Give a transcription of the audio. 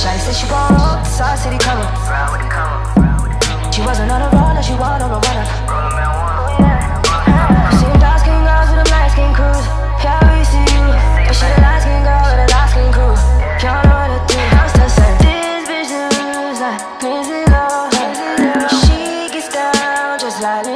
Shawty said she gon' roll, the Sauce City come up. She wasn't on a roller, she wanted on a runner. See them dark skin girls with them light skin crews. Yeah, we see you, but she the light skin girl with a dark skin crew. Y'all know what to do. I'm still saying this bitch lose like music, Lord. She gets down just like